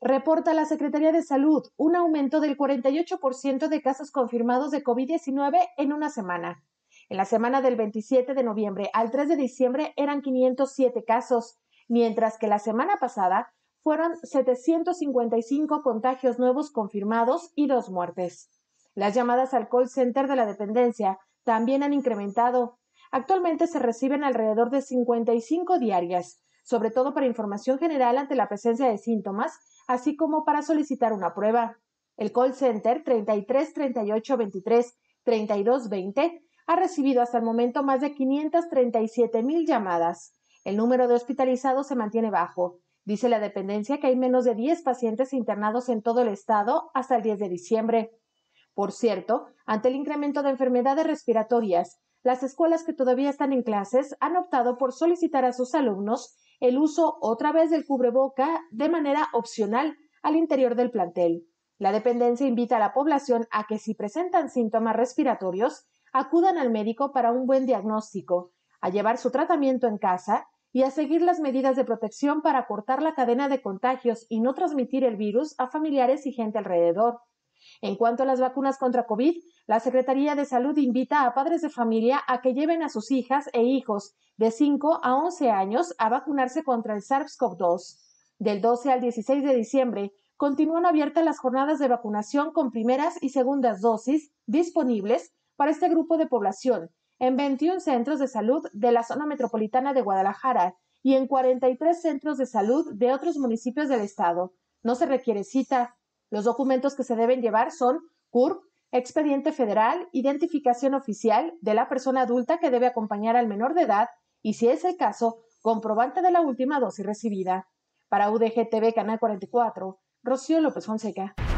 Reporta la Secretaría de Salud un aumento del 48% de casos confirmados de COVID-19 en una semana. En la semana del 27 de noviembre al 3 de diciembre eran 507 casos, mientras que la semana pasada fueron 755 contagios nuevos confirmados y 2 muertes. Las llamadas al call center de la dependencia también han incrementado. Actualmente se reciben alrededor de 55 diarias, sobre todo para información general ante la presencia de síntomas, así como para solicitar una prueba. El call center 33 38 23 32 20 ha recibido hasta el momento más de 537,000 llamadas. El número de hospitalizados se mantiene bajo. Dice la dependencia que hay menos de 10 pacientes internados en todo el estado hasta el 10 de diciembre. Por cierto, ante el incremento de enfermedades respiratorias, las escuelas que todavía están en clases han optado por solicitar a sus alumnos el uso otra vez del cubreboca de manera opcional al interior del plantel. La dependencia invita a la población a que si presentan síntomas respiratorios, acudan al médico para un buen diagnóstico, a llevar su tratamiento en casa y a seguir las medidas de protección para cortar la cadena de contagios y no transmitir el virus a familiares y gente alrededor. En cuanto a las vacunas contra COVID, la Secretaría de Salud invita a padres de familia a que lleven a sus hijas e hijos de 5 a 11 años a vacunarse contra el SARS-CoV-2. Del 12 al 16 de diciembre, continúan abiertas las jornadas de vacunación con primeras y segundas dosis disponibles para este grupo de población en 21 centros de salud de la zona metropolitana de Guadalajara y en 43 centros de salud de otros municipios del estado. No se requiere cita. Los documentos que se deben llevar son CURP, expediente federal, identificación oficial de la persona adulta que debe acompañar al menor de edad y, si es el caso, comprobante de la última dosis recibida. Para UDG TV Canal 44, Rocío López Fonseca.